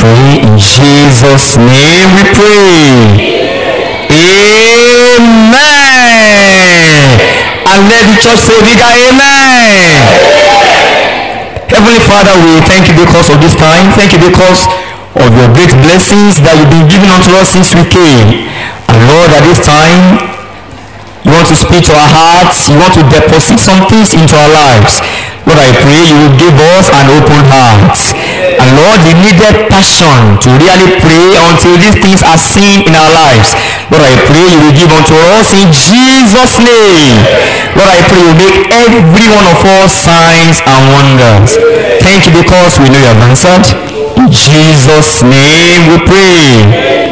pray. In Jesus' name we pray. Amen. And let the church say bigger amen. Heavenly Father, we thank you because of this time. Thank you because of your great blessings that you've been giving unto us since we came. And Lord, at this time, you want to speak to our hearts. You want to deposit some things into our lives. Lord, I pray you will give us an open heart. And Lord, the needed passion to really pray until these things are seen in our lives. Lord, I pray you will give unto us in Jesus' name. Lord, I pray you make every one of us signs and wonders. Thank you because we know you have answered. In Jesus' name we pray.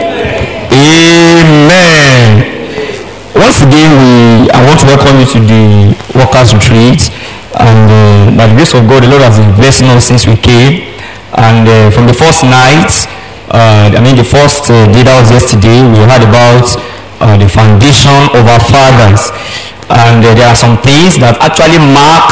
Amen. Once again, I want to welcome you to the Workers' Retreat. And by the grace of God, the Lord has been blessing us since we came. And from the first night, the first day that was yesterday, we heard about the foundation of our fathers. And there are some things that actually mark,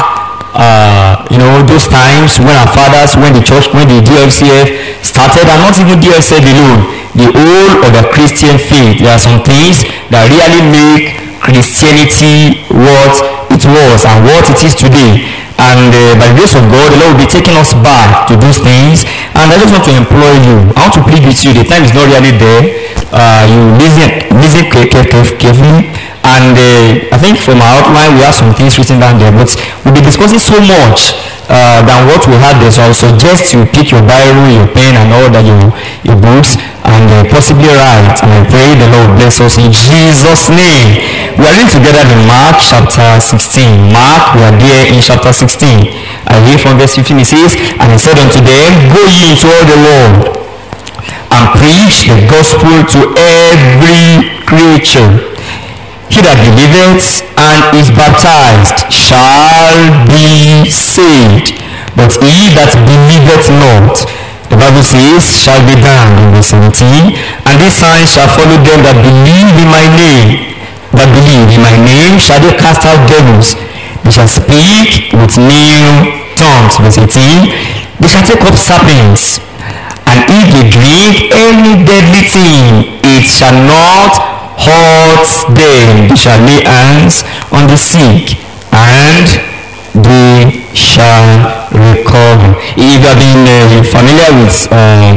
those times when our fathers, when the church, when the DFCF started, and not even DFCF alone, the whole of the Christian faith. There are some things that really make Christianity what it was and what it is today. And by the grace of God, the Lord will be taking us back to those things. And I just want to implore you, I want to plead with you. The time is not really there. You listen carefully. And I think from our outline, we have some things written down there. But we'll be discussing so much than what we had there. So I would suggest you pick your Bible, your pen, and all that your books, and possibly write. And I pray the Lord bless us in Jesus' name. We are reading together in Mark chapter 16. Mark, we are there in chapter 16. I read from verse 15. It says, "And he said unto them, Go ye into all the world, and preach the gospel to every creature. He that believeth and is baptized shall be saved, but he that believeth not," the Bible says, "shall be damned." In verse 17, "And these signs shall follow them that believe in my name. That believe in my name shall they cast out devils. They shall speak with new tongues." Verse 18, "They shall take up serpents, and if they drink any deadly thing, it shall not hurt them. They shall lay hands on the sick, and they shall recover." If you have been familiar with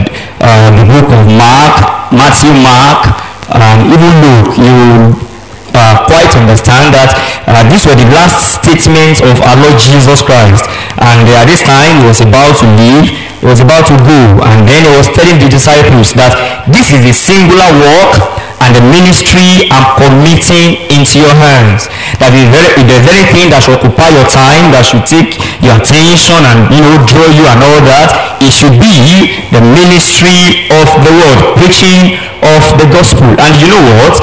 the book of Matthew, Mark, even Luke, you quite understand that these were the last statements of our Lord Jesus Christ. And at this time, he was about to leave. He was about to go. And then he was telling the disciples that this is a singular work, and the ministry I'm committing into your hands. That if there's anything that should occupy your time, that should take your attention and draw you and all that, it should be the ministry of the word, preaching of the gospel. And you know what?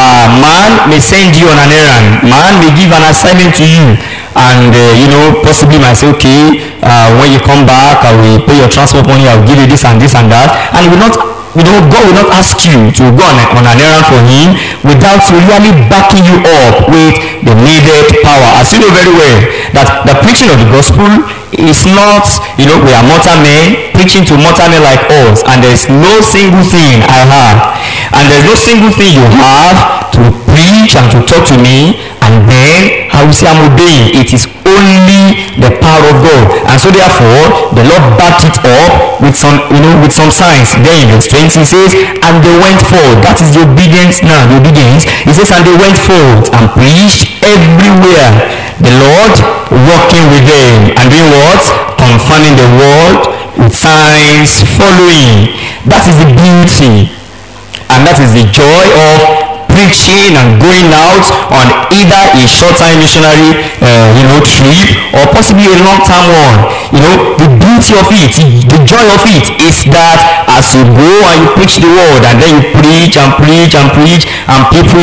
Man may send you on an errand. Man may give an assignment to you, and possibly might say, okay, when you come back, I will pay your transport money, I will give you this and this and that, and it will not. God will not ask you to go on an errand for him without really backing you up with the needed power. As you know very well, that the preaching of the gospel is not, we are mortal men preaching to mortal men like us, and there's no single thing I have, and there's no single thing you have to preach and to talk to me, and then I will say I'm obeying. It is only the power of God. And so therefore, the Lord backed it up with some signs. Then in verse 20 it says, "And they went forth." That is the obedience now, the obedience. It says, "And they went forth and preached everywhere, the Lord working with them, and doing what? Confirming the word with signs following." That is the beauty, and that is the joy of preaching and going out on either a short-time missionary trip, or possibly a long-term one. The beauty of it, the joy of it is that as you go and you preach the word, and then you preach and preach and preach, and people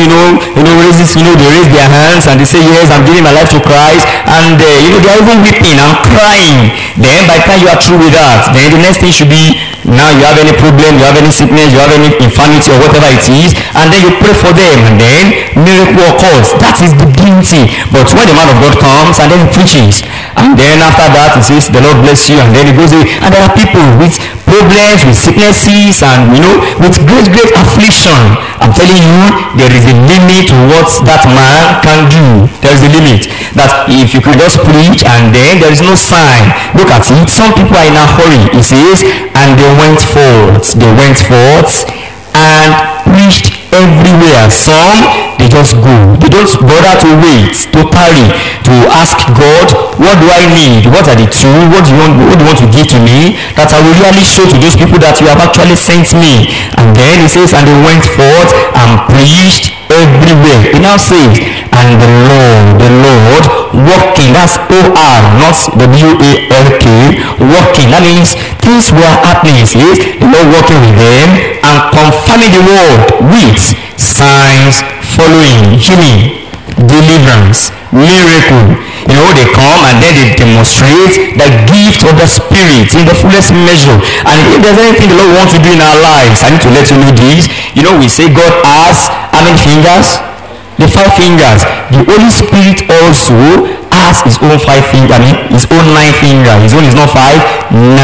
they raise their hands and they say, "Yes, I'm giving my life to Christ," and they are even weeping and crying. Then by the time you are through with that, then the next thing should be, now you have any problem, you have any sickness, you have any infirmity or whatever it is, and then you pray for them, and then miracle occurs. That is the beauty. But when the man of God comes and then he preaches, and then after that he says, "The Lord bless you," and then he goes away, and there are people with problems, with sicknesses, and with great affliction. I'm telling you, there is a limit to what that man can do. There is a limit. That if you can just preach and then there is no sign. Look at it. Some people are in a hurry. It says, and they went forth. They went forth and preached everywhere. Some, they just go. They don't bother to wait, to tarry, to ask God, what do I need? What are the tools? What do you want to give to me that I will really show to those people that you have actually sent me? And then he says, and they went forth and preached everywhere. He now says, and the Lord working, that's O-R, not W-A-L-K, working. That means things were happening. He says, the Lord working with them and confirming the word with signs following, healing, deliverance, miracle. They come and then they demonstrate the gift of the Spirit in the fullest measure. And if there's anything the Lord wants to do in our lives, I need to let you know this. We say God has how many fingers? The 5 fingers. The Holy Spirit also has his own 5 fingers. His own 9 fingers. His own is not 5, 9.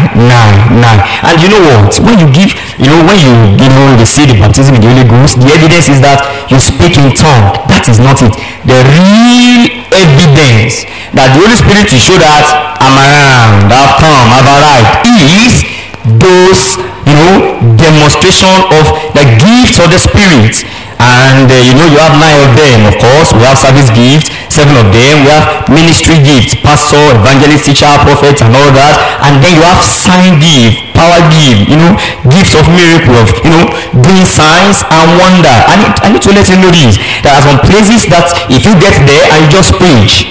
And you know what? When you give, when you receive the baptism in the Holy Ghost, the evidence is that you speak in tongue. That is not it. The real evidence that the Holy Spirit will show that I'm around, I've come, I've arrived, is those demonstration of the gifts of the Spirit. And you have 9 of them. Of course, we have service gifts, 7 of them. We have ministry gifts, pastor, evangelist, teacher, prophet, and all that. And then you have sign gift, power gift, gifts of miracle, of doing signs and wonder. I need to let you know this. There are some places that if you get there and you just preach,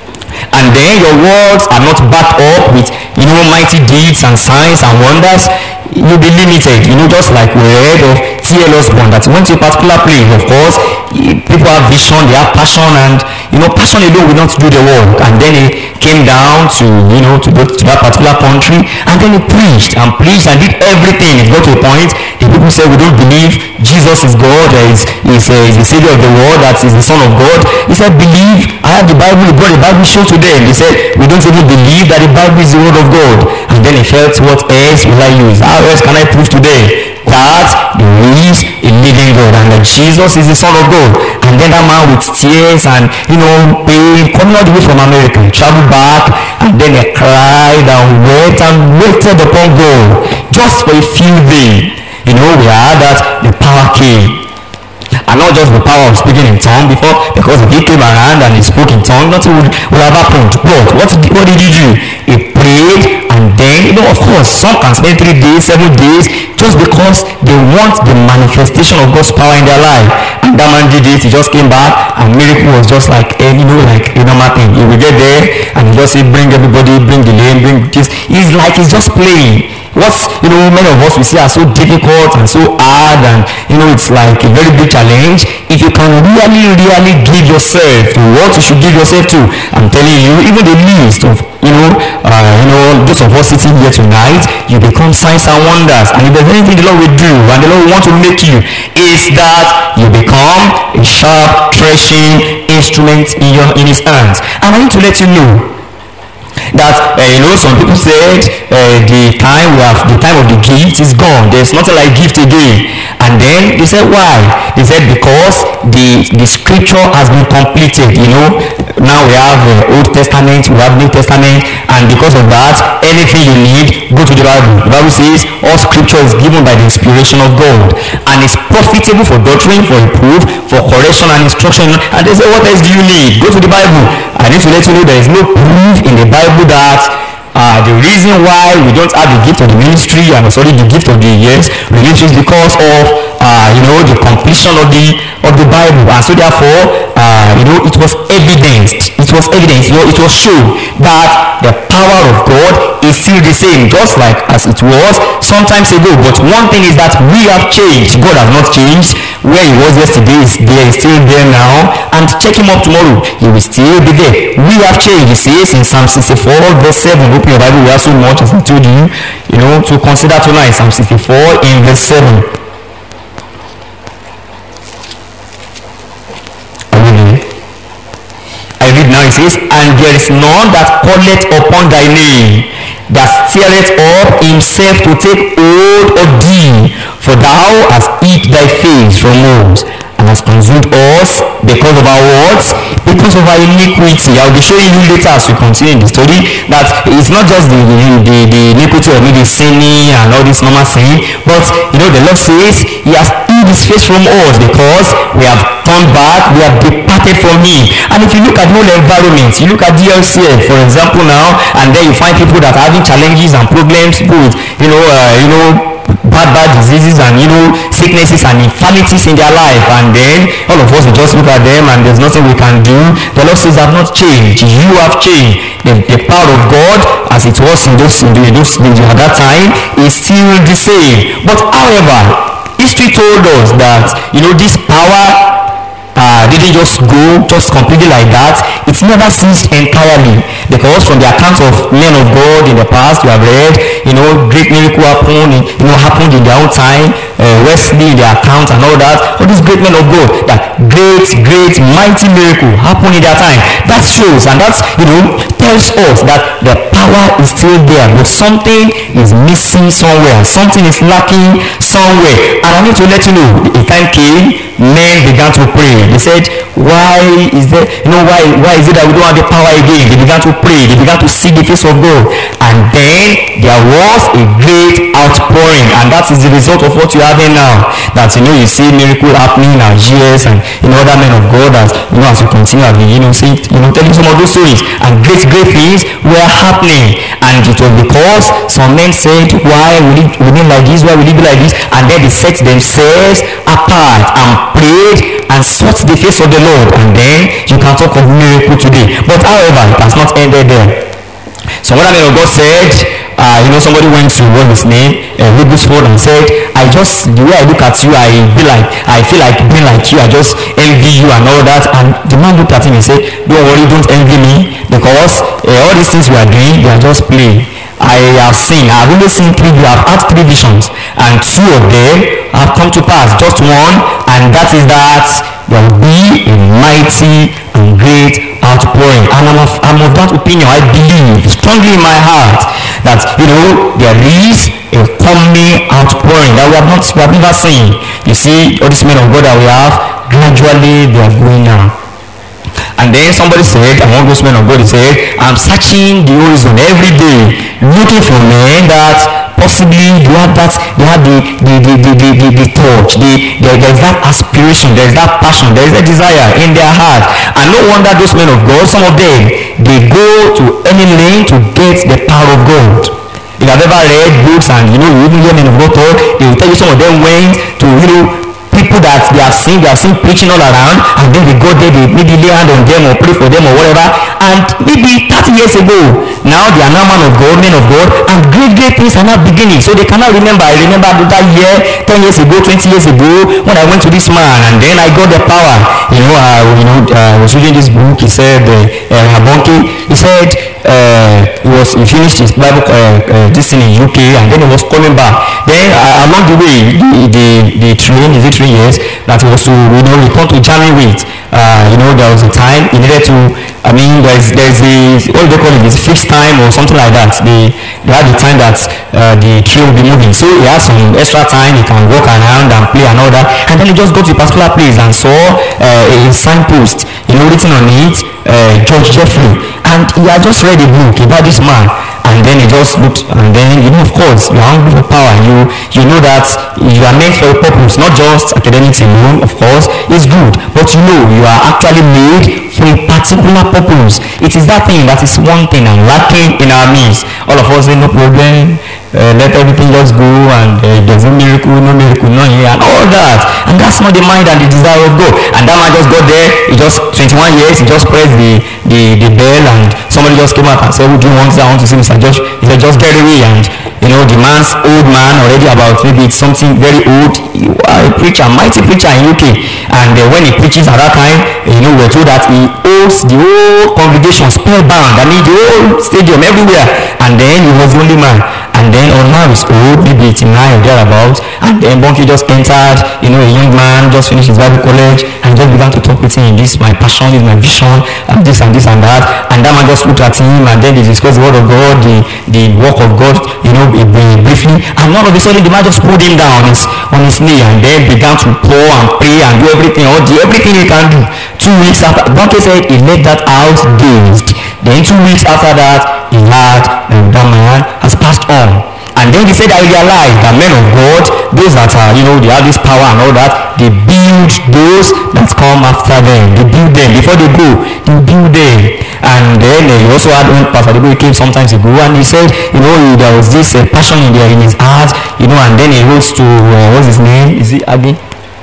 and then your words are not backed up with mighty deeds and signs and wonders, you'll be limited. Just like we read of T.L. Osborne, that went to a particular place. Of course, people have vision, they have passion, and passion alone will not do the work. And then he came down to to that particular country, and then he preached and did everything. It got to a point the people said, we don't believe Jesus is God, is the Savior of the world, that is the Son of God. He said, believe. I have the Bible. He brought the Bible show to them. They said, we don't even believe that the Bible is the word of God. And then he felt, what else will I use? How else can I prove today that there is a living God and that Jesus is the Son of God? And then that man with tears and pain, coming all the way from America, traveled back, and then he cried and wept and waited upon God just for a few days. We heard that the power came. And not just the power of speaking in tongue before, because if he came around and he spoke in tongue, nothing would have happened. But what did he do? He prayed, and then, of course, some can spend 3 days, 7 days, just because they want the manifestation of God's power in their life. And that man did it. He just came back, and miracle was just like a normal thing. He will get there, and he just say, bring everybody, bring the lame, bring this. He's just playing. What many of us we see are so difficult and so hard, and it's like a very big challenge. If you can really give yourself to what you should give yourself to, I'm telling you, even the least of those of us sitting here tonight, you become signs and wonders. And if there's anything the Lord will do and the Lord will want to make you, is that you become a sharp threshing instrument in his hands. And I need to let you know that some people said the time of the gift is gone. There's nothing like gift again. And then they said, why? They said because the scripture has been completed. Now we have Old Testament, we have New Testament, and because of that, anything you need, go to the Bible. The Bible says all scripture is given by the inspiration of God and is profitable for doctrine, for reproof, for correction and instruction. And they say, what else do you need? Go to the Bible. I need to let you know there is no proof in the Bible that the reason why we don't have the gift of the ministry and the gift of the religion is because of the completion of the Bible. And so therefore it was evidenced. It was shown that the power of God is still the same, just like as it was sometimes ago. But one thing is that we have changed. God has not changed. Where he was yesterday is there, is still there now, and check him up tomorrow, he will still be there. We have changed. It says in Psalm 64 verse 7, open your Bible, we have so much as I told you, to consider tonight. Psalm 64 in verse 7. I read now, it says, and there is none that calleth upon thy name that stirreth up himself to take hold of thee, for thou hast hid thy face from us, and has consumed us because of our words, because of our iniquity. I'll be showing you later as we continue in the story that it's not just the iniquity of maybe sinning and all this normal sin, but the Lord says he has hid his face from us because we have turned back, we have departed from him. And if you look at the whole environment, you look at DLCF for example now, and then you find people that are having challenges and problems, both bad diseases and sicknesses and infirmities in their life, and then all of us will just look at them and there's nothing we can do. The Lord says, "I've not changed, you have changed." The power of God, as it was in at that time, is still the same. But however, history told us that this power didn't just go completely like that. It's never ceased entirely, because from the accounts of men of God in the past, you have read great miracle happened in their own time. Wesley in their account and all that, all these great men of God, that great mighty miracle happened in their time. That shows, and that tells us that the power is still there, but something is missing somewhere, something is lacking somewhere. And I need to let you know, a time came, men began to pray. They said, why is it that we don't have the power again? They began to pray, they began to seek the face of God, and then there was a great outpouring, and that is the result of what you are having now. That you see miracle happening in Algiers and other men of God, as as you continue telling some of those stories, and great things were happening. And it was because some men said, why will it be like this, why will it be like this? And then they set themselves apart and prayed and sought the face of the Lord, and then you can talk of miracle today. But however, it has not ended there. So one man of God said, somebody went to his name, Hebrews 4, and said, the way I look at you, I feel like being like you, I just envy you and all that. And the man looked at him and said, don't worry, don't envy me, because all these things we are doing, they are just play. I've only seen I've had 3 visions, and 2 of them have come to pass, just one, and that is that there will be a mighty and great outpouring. And I'm of that opinion. I believe strongly in my heart that there is a coming outpouring that we have never seen. You see, all these men of God that we have, gradually they are going now. And then somebody said, among those men of God, he said, I'm searching the horizon every day, looking for men that possibly they have the touch, there's that aspiration, there's that passion, there's that desire in their heart. And no wonder those men of God, some of them, they go to any length to get the power of God. If you have ever read books and you even hear men of God talk, they will tell you some of them went to people that they have seen preaching all around, and then they go there, they maybe lay hand on them or pray for them or whatever, and maybe 30 years ago, now they are now men of God, and great things are now beginning. So they cannot remember. I remember that year, 10 years ago, 20 years ago, when I went to this man, and then I got the power. I was reading this book. He said, Rabonke, he said, he finished his Bible this thing in UK, and then he was coming back. Then along the way, the train, is it 3 years, that he was to return to Germany with. There was a time he needed to. There's what do they call it? It's fixed time or something like that. They had the time that the train will be moving. So he had some extra time. He can walk around and play and all that. And then he just got to a particular place and saw a signpost, written on it, George Jeffrey. And he had just read a book about this man. And then he just looked, and then of course you are hungry for power. You know that you are meant for a purpose, not just academics alone. Of course, it's good, but you are actually made for a particular purpose. It is that thing that is one thing and lacking in our midst. All of us say no problem. Let everything just go, and there's no miracle, no here, and all that. And that's not the mind and the desire of God. And that man just got there, he just 21 years, he just pressed the bell, and somebody just came out and said, "Who do you want? I want to see Mr. Josh." He said, "Just get away." And the man's old man, already about maybe it's something very old, a preacher, mighty preacher in UK. And when he preaches at that time, we're told that he holds the whole congregation spellbound. The whole stadium everywhere. And then he was the only man. And and then now is old, maybe 89 or thereabouts, and then Bonke just entered, a young man, just finished his Bible college, and just began to talk with him, this is my passion, this is my vision, and this and this and that, and that man just looked at him, and then they discussed the word of God, the work of God, briefly, and all of a sudden the man just pulled him down on his knee, and then began to pour and pray and do everything, everything he can do. 2 weeks after, Bonke said he left that house dazed. Then 2 weeks after that, he had that man has passed on. And then he said, I realized that men of God, those that are, they have this power and all that, they build those that come after them. They build them before they go. They build them. And then he also had one pastor who came sometimes ago, and he said, there was this passion in his heart, and then he rose to what's his name? Is it Agin?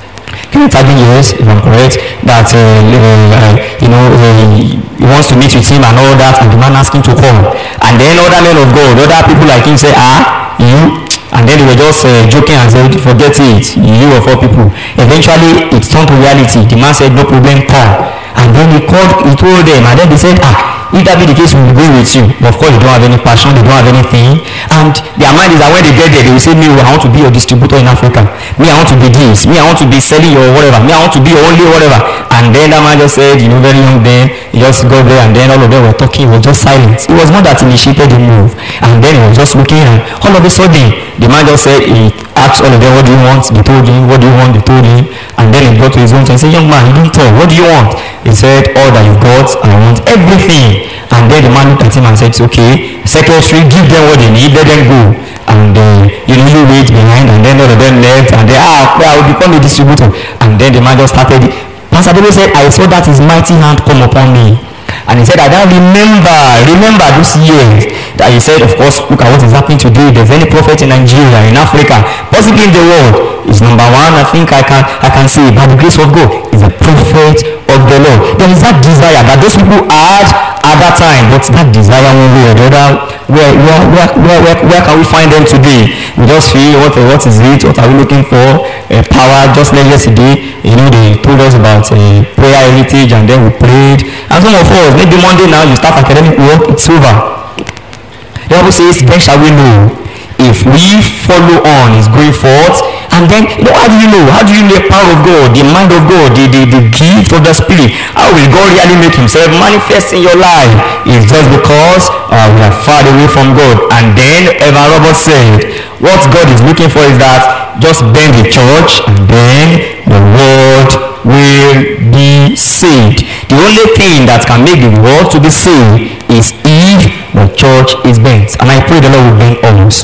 Yes, if I'm correct, that he wants to meet with him and all that, and the man asked him to come. And then other men of God, other people like him say, you, and then they were just joking and said, forget it, you of all people. Eventually it turned to reality. The man said, no problem, come. And then he told them, and then they said, if that be the case, we will go with you. But of course, they don't have any passion, they don't have anything. And their mind is that when they get there, they will say, me, I want to be your distributor in Africa. Me, I want to be this. Me, I want to be selling your whatever. Me, I want to be your only whatever. And then that man just said, very young then, he just got there, and then all of them were talking, he was just silent. It was not that initiated the move. And then he was just looking, and all of a sudden, the man just said, he asked all of them, what do you want? They told him, what do you want? They told him. And then he brought to his own and said, young man, you didn't talk. What do you want? He said, all that you've got, I want everything. And then the man looked at him and said, okay, secretary, give them what they need, let them go. And you wait behind, and then all of them left, and they, I will become a distributor. And then the man just started. Pastor David said, I saw that his mighty hand come upon me. And he said, I don't remember those years. That he said, of course, look at what is happening today. If there's any prophet in Nigeria, in Africa, possibly in the world, is number one, I think I can say, by the grace of God, is a prophet of the Lord. There is that desire that those people had at that time, but that desire one way or the other, where can we find them today? We just feel, what is it? What are we looking for? Power. Just like yesterday, they told us about prayer heritage, and then we prayed. And some of us, maybe Monday now, you start academic work, it's over. The Bible says, then shall we know if we follow on is going forth. And then, how do you know? How do you know the power of God, the mind of God, the gift of the Spirit? How will God really make himself manifest in your life? It's just because we are far away from God. And then Evan Roberts said, what God is looking for is that just bend the church, and then the world will be saved. The only thing that can make the world to be saved is if the church is bent. And I pray the Lord will bend us.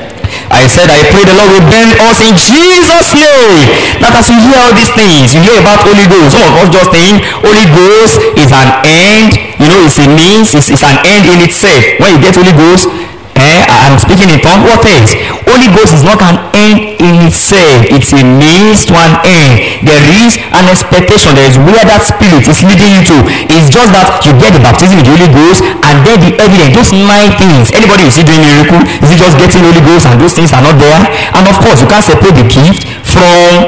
I said, I pray the Lord will bend us in Jesus' name. That as you hear all these things, you hear about Holy Ghost. Some of us just think Holy Ghost is an end. It's a means. It's an end in itself. When you get Holy Ghost, I'm speaking in tongues. What else? Holy Ghost is not an end in itself. It's a means to an end. There is an expectation. There is where that Spirit is leading you to. It's just that you get the baptism with the Holy Ghost, and then the evidence, those 9 things. Anybody you see doing miracle, is it just getting Holy Ghost and those things are not there? And of course, you can't separate the gift from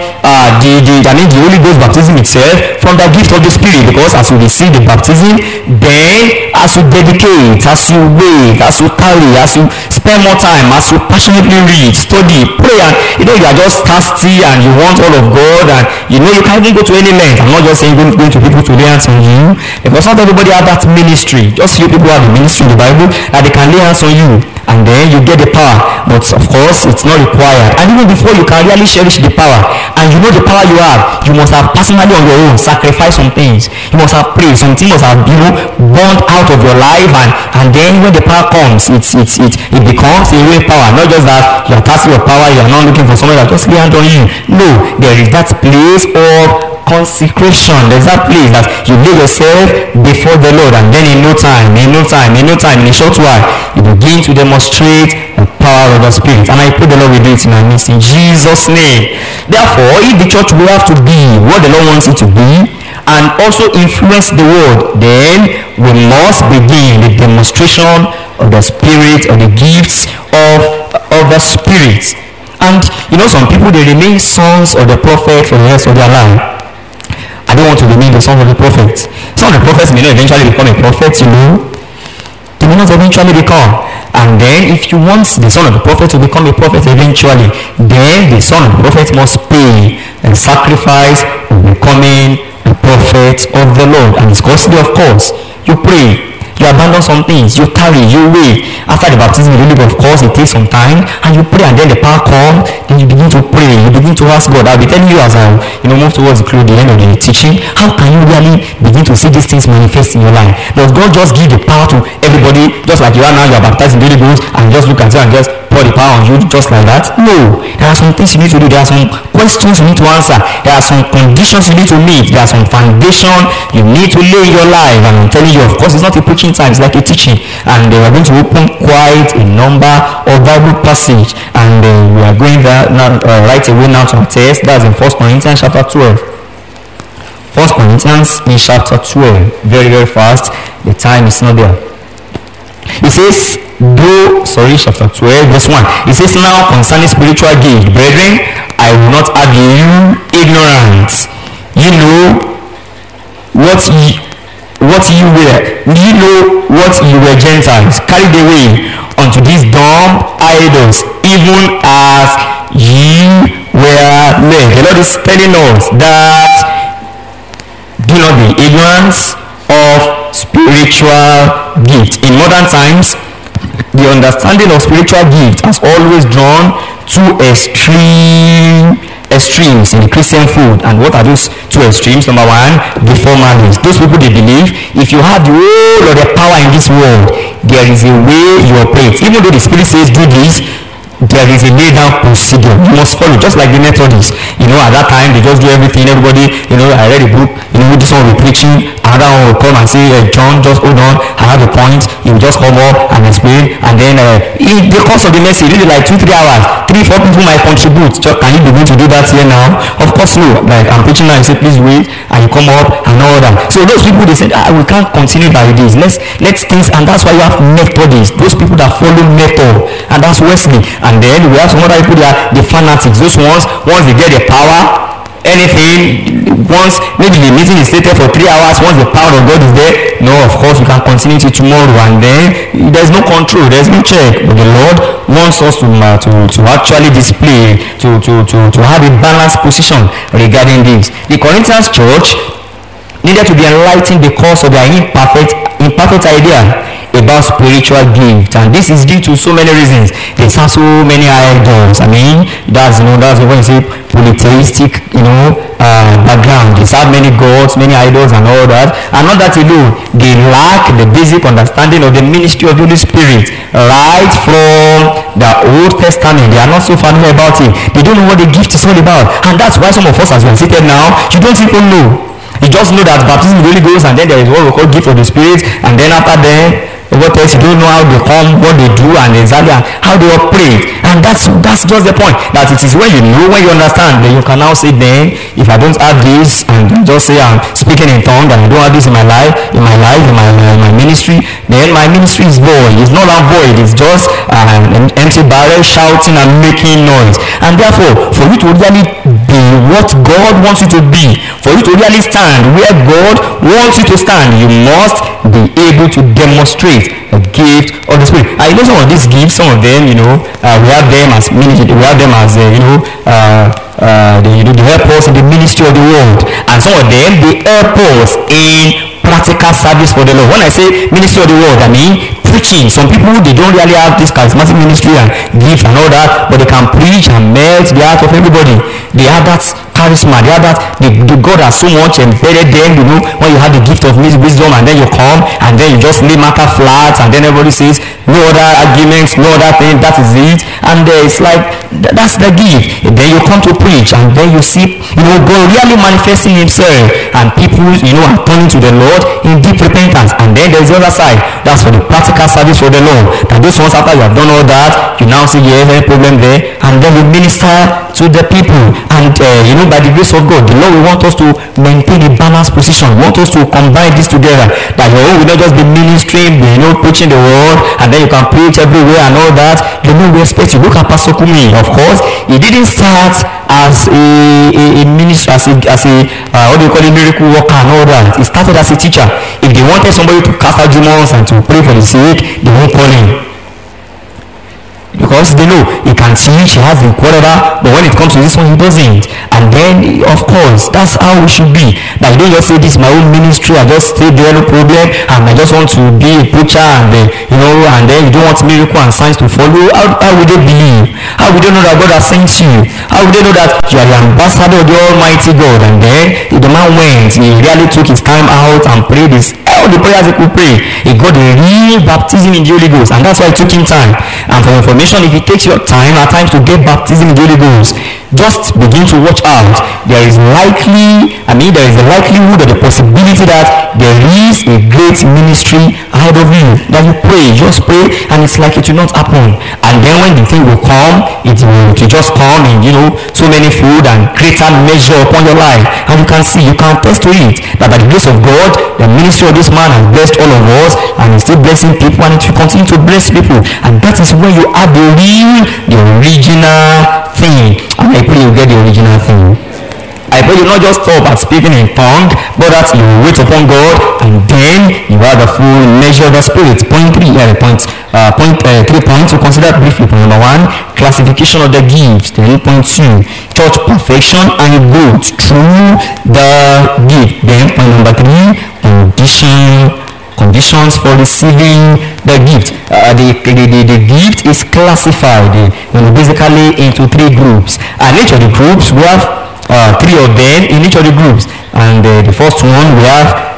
the Holy Ghost baptism itself from the gift of the Spirit, because as you receive the baptism, then as you dedicate, as you wait, as you tarry, as you spend more time, as you passionately read, study, pray, and you are just thirsty and you want all of God, and you can't even go to any length. I'm not just saying going to people to lay hands on you, because not everybody has that ministry. Just few people have the ministry in the Bible that they can lay hands on you, and then you get the power. But of course, it's not required. And even before you can really cherish the power, and the power you have, you must have personally on your own sacrificed some things. You must have prayed. Something must have burned out of your life, and then when the power comes, it becomes a real power. Not just that you are thirsty of power, you are not looking for someone that just lay hands on you. No, there is that place of consecration. There's that place that you lay yourself before the Lord, and then in a short while, you begin to demonstrate the power of the Spirit. And I pray the Lord will do it in our midst in Jesus' name. Therefore, if the church will have to be what the Lord wants it to be, and also influence the world, then we must begin the demonstration of the Spirit, or the gifts of the Spirit. And some people, they remain sons of the prophet for the rest of their life. I don't want to remain the son of the prophet. Some of the prophets may not eventually become a prophet, He will not eventually become. And then if you want the son of the prophet to become a prophet eventually, then the son of the prophet must pay and sacrifice of becoming a prophet of the Lord. And it's costly, of course. You pray, you abandon some things, you tarry, you wait. After the baptism, really, of course, it takes some time, and you pray, and then the power comes. Then you begin to pray, you begin to ask God. I'll be telling you as I move towards the end of the teaching, how can you really begin to see these things manifest in your life? Does God just give the power to everybody, just like you are now, you are baptized in the Holy Ghost, and just look at you and just pour the power on you just like that? No. There are some things you need to do. There are some questions you need to answer. There are some conditions you need to meet. There are some foundation you need to lay in your life. And I'm telling you, of course, it's not a preaching time, it's like a teaching. And we are going to open quite a number of Bible passage, and we are going there now, right away now to our text. That's in 1 Corinthians chapter 12. 1 Corinthians in chapter 12. Very, very fast. The time is not there. It says, chapter 12, verse 1. It says, now concerning spiritual gifts, brethren, I will not have you ignorant. You know what you were. You know what you were Gentiles, carried away unto these dumb idols, even as ye were led. The Lord is telling us that do not be ignorant of spiritual gift. In modern times, the understanding of spiritual gift has always drawn two extremes in the Christian fold. And what are those two extremes? Number one, the formalists. Those people, they believe if you have the whole of the power in this world, there is a way you operate. Even though the Spirit says do this, there is a laid down procedure you must follow, just like the Methodists. At that time they just do everything. Everybody, I read a book, this one will be preaching, another one will come and say, John, just hold on, I have a point. He will just come up and explain, and then in the course of the message, really like 2-3 hours, 3-4 people might contribute. Just, can you begin to do that here now? Of course no. Like I'm preaching now, you say please wait, and you come up and all that. So those people, they said, we can't continue like this. Let's things, and that's why you have Methodists, those people that follow method, and that's Wesley. And then we have some other people that are the fanatics. Those ones, once they get the power, anything, once maybe the meeting is stated for 3 hours, once the power of God is there, no, of course you can continue to tomorrow, and then there's no control, there's no check. But the Lord wants us to actually display, to have a balanced position regarding this. The Corinthians church needed to be enlightened because of their imperfect idea about spiritual gift, and this is due to so many reasons. They have so many idols. That's when you say polytheistic background. They have many gods, many idols, and all that. And not that alone, they lack the basic understanding of the ministry of the Holy Spirit right from the Old Testament. They are not so familiar about it. They don't know what the gift is all about, and that's why some of us, as we are seated now, you don't even know. You just know that baptism really goes, and then there is what we call gift of the Spirit, and then after then, what else? You don't know how they come, what they do, and exactly how they operate. And that's just the point. That it is when you know, when you understand, then you can now say, then if I don't have this, and just say I'm speaking in tongues, and I don't have this in my life, in my ministry, then my ministry is void. It's not that void. It's just an empty barrel shouting and making noise. And therefore, for you to really be what God wants you to be, for you to really stand where God wants you to stand, you must be able to demonstrate a gift of the Spirit. Some of these gifts, some of them, we have them as ministry, we have them as they help us in the ministry of the world, and some of them they help us in practical service for the Lord. When I say ministry of the world, I mean preaching. Some people, they don't really have this charismatic ministry and gift and all that, but they can preach and melt the heart of everybody. They have that charisma. They have that. The God has so much embedded them. When you have the gift of wisdom, and then you come and then you just lay matter flat, and then everybody says no other arguments, no other thing. That is it. And it's like that's the gift. And then you come to preach, and then you see God really manifesting Himself, and people are turning to the Lord in deep repentance. And then there's the other side. That's for the practical service for the Lord. That those ones, after you have done all that, you now say yes, any problem there, and then you minister to the people. And by the grace of God, the Lord will want us to maintain a balanced position. We want us to combine this together. That your own will not just be ministering, preaching the word, and then you can preach everywhere and all that. The Lord will expect you. Look at Pastor Kumi. Of course, he didn't start as a minister, as a what do you call it, miracle worker and all that. He started as a teacher. If they wanted somebody to cast out demons and to pray for the sick, they won't call him. Because they know he can teach, he has the whatever, but when it comes to this one, he doesn't. And then, of course, that's how we should be. Like, don't just say, this is my own ministry, I just stay there, no problem, and I just want to be a preacher, and and then you don't want miracle and signs to follow. How would they believe? How would they know that God has sent you? How would they know that you are the ambassador of the Almighty God? And then, if the man went, he really took his time out and prayed all the prayers he could pray. He got a real baptism in the Holy Ghost, and that's why it took him time. And for information, if it takes your time at times to get baptism in the Holy Ghost, just begin to watch out. There is the likelihood or the possibility that there is a great ministry ahead of you. That you pray, just pray, and it's like it will not happen. And then when the thing will come, it will just come in, so many food and greater measure upon your life. And you can see, you can attest to it, that by the grace of God, the ministry of this man has blessed all of us, and he's still blessing people, and it will continue to bless people. And that is when you have the original thing. And I pray you get the original thing. I pray you not just stop at speaking in tongue, but that you wait upon God, and then you have the full measure of the Spirit. Point 3 points to consider briefly. Point number 1, classification of the gifts. Then point 2, church perfection and growth through the gift. Then point number 3, conditions for receiving the gift. The gift is classified basically into 3 groups, and each of the groups we have 3 of them in each of the groups. And the first one we have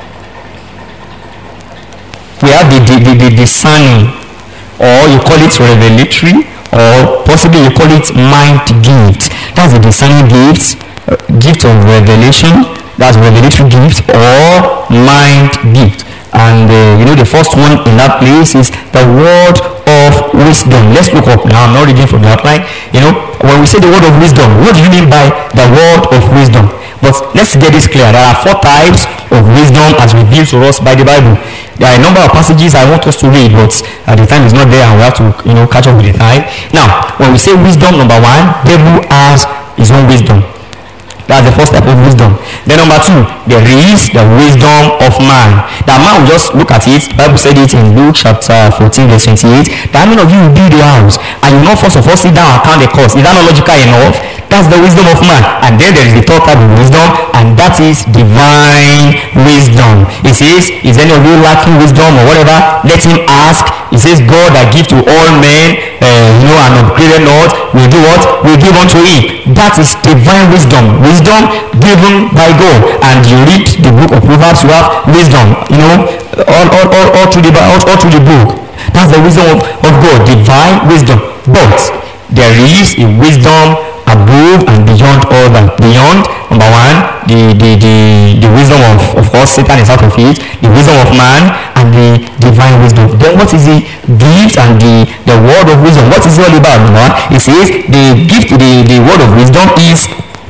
the discerning, or you call it revelatory, or possibly you call it mind gift. That's the discerning gift, gift of revelation, that's revelatory gift, or mind gift. And the first one in that place is the word of wisdom. Let's look up now. I'm not reading from the outline. When we say the word of wisdom, what do you mean by the word of wisdom? But let's get this clear. There are 4 types of wisdom as revealed to us by the Bible. There are a number of passages I want us to read, but the time is not there, and we have to catch up with the time. Now, when we say wisdom, number 1, devil has his own wisdom. That's the first type of wisdom. Then number 2, there is the wisdom of man. That man will just look at it. The Bible said it in Luke chapter 14 verse 28. That many of you will build your house, and you will not first of all sit down and count the cost. Is that not logical enough? That's the wisdom of man. And then there is the third type of wisdom, and that is divine wisdom. It says, is any of you lacking wisdom or whatever? Let him ask. It says, God that give to all men, and upgraded not, will do what? Will give unto him. That is divine wisdom. Wisdom given by God. And you read the book of Proverbs, you have wisdom, all through the book. That's the wisdom of God, divine wisdom. But there is a wisdom above and beyond all that. Beyond, number 1, the wisdom of course, Satan is out of it, the wisdom of man, and the divine wisdom. Then what is the gift and the word of wisdom? What is it all about? It says the gift, the word of wisdom is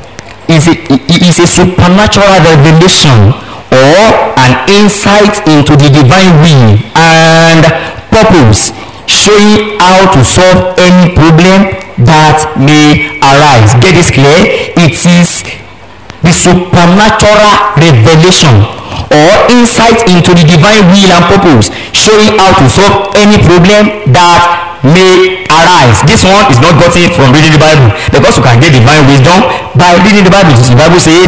a supernatural revelation or an insight into the divine will and purpose, showing how to solve any problem that may arise. Get this clear? It is the supernatural revelation or insight into the divine will and purpose, showing how to solve any problem that may arise. This one is not gotten from reading the Bible, because you can get divine wisdom by reading the Bible. The Bible says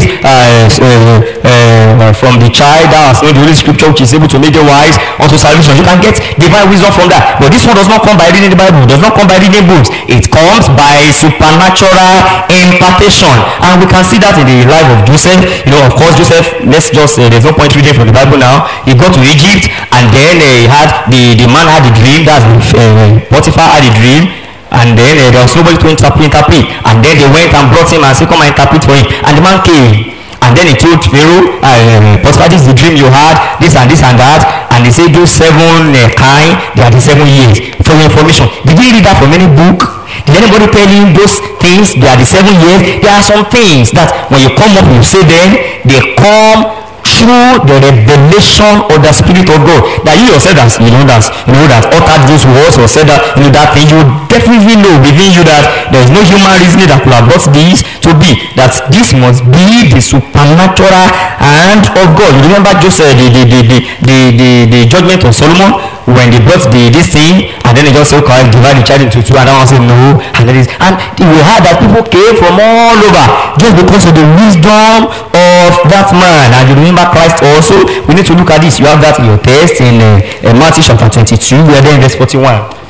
from the child that has known the Holy Scripture, which is able to make you wise unto salvation. You can get divine wisdom from that. But this one does not come by reading the Bible, does not come by reading books. It comes by supernatural impartation. And we can see that in the life of Joseph. Of course, Joseph, let's just there's no point reading from the Bible now. He got to Egypt, and then he had the man had the dream. That's Potiphar had a dream, and then there was nobody to interpret, and then they went and brought him and said, come and interpret for him. And the man came, and then he told Pharaoh, Potiphar, this is the dream you had, this and that. And he said, those 7 kind, they are the 7 years. For your information, did you read that from any book? Did anybody tell you those things, they are the 7 years? There are some things that when you come up, you say them, they come through the revelation of the Spirit of God. That you yourself that that uttered those words or said that that thing, you definitely know within you that there is no human reasoning that could have brought this to be. That this must be the supernatural hand of God. You remember just the judgment of Solomon when they brought this thing, and then they just say, okay, divide the child into two, and that one said no, and we heard that people came from all over just because of the wisdom of that man. And you remember Christ also. We need to look at this. You have that in your text in Matthew chapter 22. We are there in verse 41.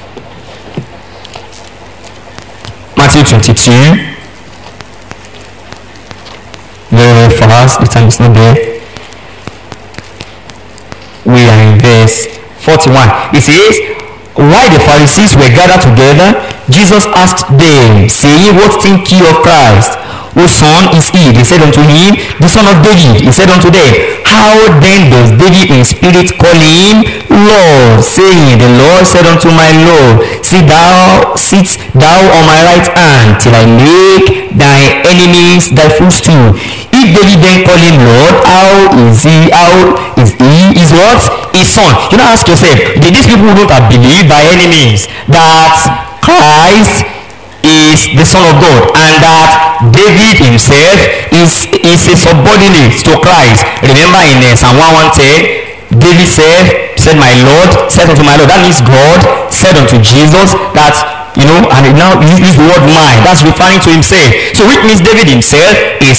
Matthew 22. Very fast. The time is not there. We are in verse 41. It says, while the Pharisees were gathered together, Jesus asked them, saying, what think ye of Christ? Whose son is he? They said unto him, the son of David. He said unto them, how then does David in spirit call him Lord, saying, the Lord said unto my Lord, sit thou on my right hand, till I make thy enemies thy footstool. If David then call him Lord, how is he is what? His son. You now ask yourself, did these people not have believed by any means that Christ is the Son of God, and that David himself is a subordinate to Christ? Remember in Psalm 110, David said my Lord said unto my Lord. That means God said unto Jesus that, and now use the word mine. That's referring to himself. So which means David himself is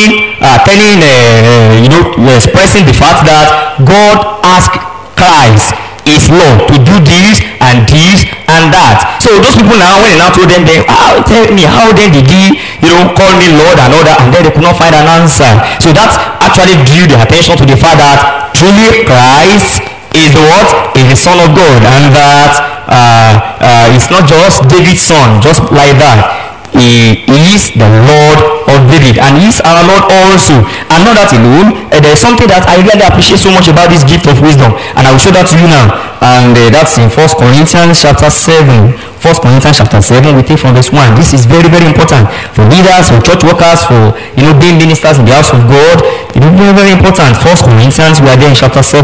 expressing the fact that God asked Christ is Lord to do this and that. So those people now, when they now told them, tell me, how then did he, call me Lord and all that, and then they could not find an answer. So that actually drew the attention to the fact that truly Christ is what? Is the Son of God, and that it's not just David's son, just like that. He is the Lord of David, and he is our Lord also. And not that alone, there is something that I really appreciate so much about this gift of wisdom, and I will show that to you now. And that's in 1 Corinthians chapter 7. 1 Corinthians chapter 7, we take from verse 1. This is very, very important for leaders, for church workers, for being ministers in the house of God. It is very, very important. 1 Corinthians, we are there in chapter 7.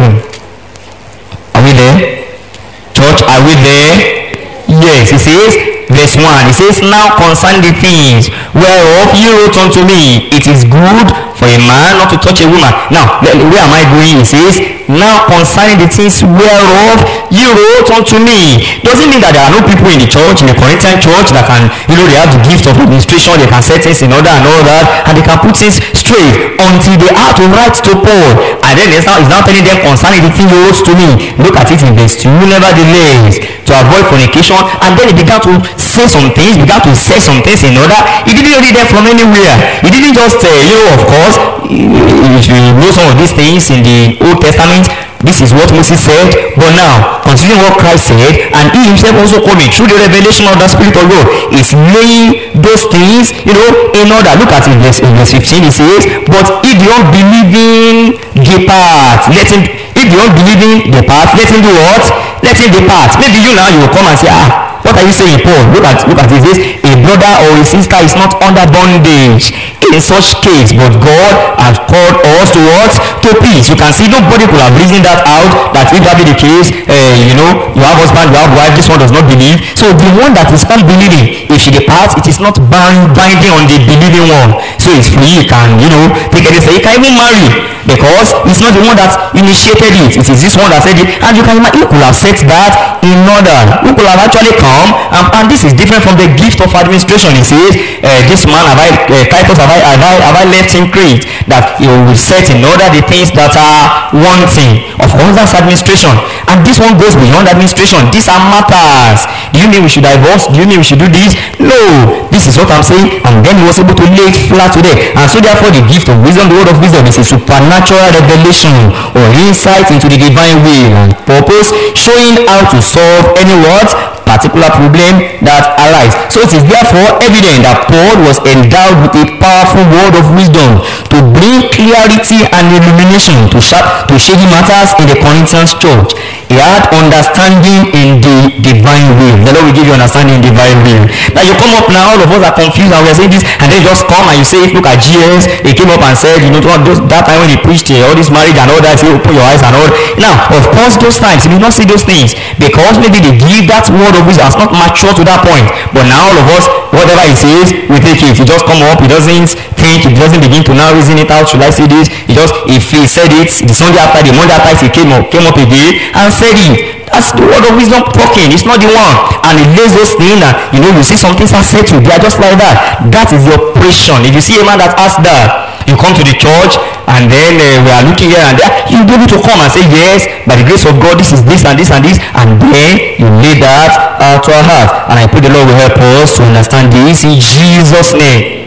Are we there? Church, are we there? Yes, it says, verse 1, it says, now concerning the things whereof you wrote unto me, it is good for a man not to touch a woman. Now, where am I going? It says, now concerning the things whereof you wrote unto me. Doesn't mean that there are no people in the church, in the Corinthian church, that can, they have the gift of administration, they can set things in order and all that, and they can put things straight until they are to write to Paul. And then it's now telling them concerning the thing you wrote to me. Look at it in verse 2. Nevertheless, to avoid fornication, and then he began to say some things, began to say some things in order. He didn't read them from anywhere. He didn't just of course, if you know some of these things in the Old Testament, this is what Moses said. But now, considering what Christ said, and he himself also coming through the revelation of the Spirit of God, is laying those things, in order. Look at it, verse 15. It says, but if the unbelieving depart, let him. If the unbelieving depart, let him do what? Let him depart. Maybe you will come and say, what are you saying, Paul? Look at it. This a brother or a sister is not under bondage in such case, but God has called us to what? To peace. You can see nobody could have reasoned that out, that if that be the case, you have husband, you have wife, this one does not believe. So the one that is unbelieving, if she departs, it is not binding on the believing one. So it's free. You can, take anything. You can even marry, because it's not the one that initiated it. It is this one that said it. And you can imagine, you could have set that in order. You could have actually come, and this is different from the gift of administration. He says, this man Titus have I left in Crete, that he will set in order the things that are wanting. Of course, that's administration. And this one goes beyond administration. These are matters. Do you mean we should divorce? Do you mean we should do this? No. This is what I'm saying. And then he was able to lay it flat today. And so therefore the gift of wisdom, the word of wisdom, is a supernatural revelation or insight into the divine will and purpose, showing how to solve any particular problem that arise. So it is therefore evident that Paul was endowed with a powerful word of wisdom to bring clarity and illumination to shady matters in the Corinthian church. He had understanding in the divine will. The Lord will give you understanding in divine will. Now you come up now, all of us are confused and we're saying this, and then you just come and you say, look at GS. He came up and said, you know, that time when he preached all this marriage and all that, he open your eyes and all. Now, of course, those times, you did not see those things because maybe they give that word of wisdom has not matured to that point. But now all of us, whatever he says, we take it. He just come up, he doesn't think, he doesn't begin to now reason it out. Should I say this? He just, if he said it, the Sunday after, the Monday after, he came up again and said it. That's the word of wisdom talking. It's not the one. And it lays those things and you know, you see some things are settled. They are just like that. That is the operation. If you see a man that has that, you come to the church and then we are looking here and there, you'll be able to come and say, yes, by the grace of God, this is this and this and this, and then you lay that to our heart. And I pray the Lord will help us to understand this in Jesus' name.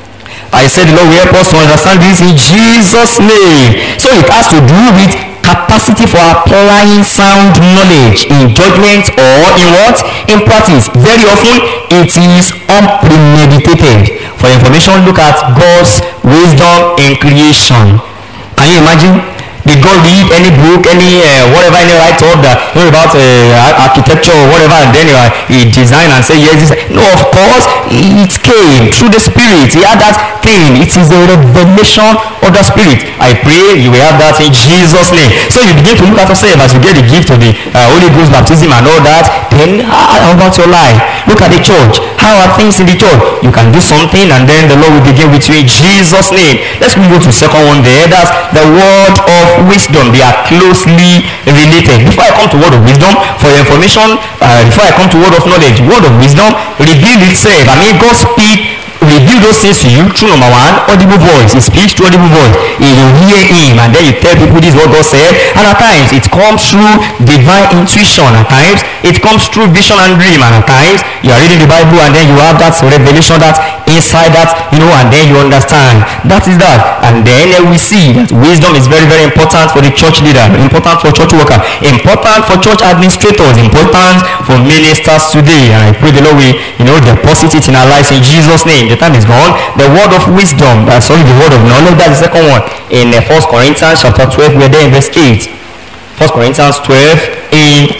I said the Lord will help us to understand this in Jesus' name. So it has to do with capacity for applying sound knowledge in judgment or in what? In practice. Very often it is unpremeditated. For information, look at God's wisdom in creation. Can you imagine? Did God read any book, any whatever, any write-up that you know about architecture or whatever, and then he designed and said, yes, this? No, of course, it came through the Spirit. He had that thing. It is the revelation of the Spirit. I pray you will have that in Jesus' name. So you begin to look at yourself as you get the gift of the Holy Ghost baptism and all that. Then how about your life? Look at the church. How are things in the church? You can do something and then the Lord will begin with you in Jesus' name. Let's move on to the second one there. That's the word of wisdom. They are closely related. Before I come to word of wisdom, for your information, before I come to word of knowledge, word of wisdom reveal itself. I mean, God speak, reveal those things to you through number one, audible voice. He speaks through audible voice. You hear him and then you tell people this is what God said. And at times it comes through divine intuition. At times it comes through vision and dream. And at times you are reading the Bible and then you have that revelation that inside that, you know, and then you understand. That is that. And then we see that wisdom is very, very important for the church leader, important for church worker, important for church administrators, important for ministers today. And I pray the Lord will, you know, deposit it in our lives in Jesus' name. The time is gone. The word of wisdom, the word of knowledge, that's the second one. In 1 Corinthians chapter 12, we're there in verse 8. 1 Corinthians 12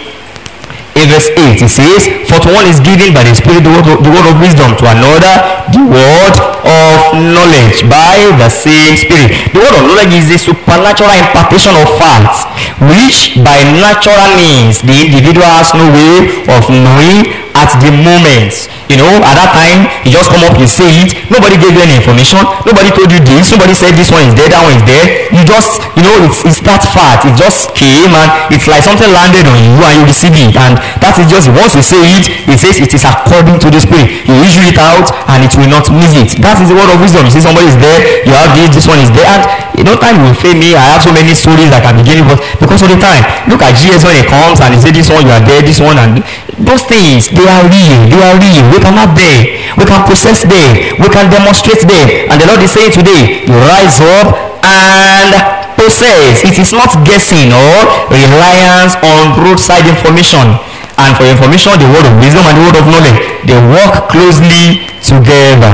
in verse 8, it says, for to one is given by the Spirit the word of wisdom, to another the word of knowledge by the same Spirit. The word of knowledge is the supernatural impartation of facts, which by natural means the individual has no way of knowing at the moment. You know, at that time, you just come up, you say it, nobody gave you any information, nobody told you this, nobody said this one is dead, that one is dead. You just, you know, it's that fact, it just came and it's like something landed on you and you receive it. And that is just, once you say it, it says it is according to the Spirit. You issue it out and it will not miss it. That is the word of wisdom. You see somebody is there, you have this one is there, and you know, time will fail me. I have so many stories that can begin with because of the time. Look at GS when it comes and he say this one, you are there, this one, and those things, they are real. We can have them, we can possess them, we can demonstrate them. And the Lord is saying today, you rise up and possess. It is not guessing or reliance on roadside information. And for information, the word of wisdom and the word of knowledge, they work closely together.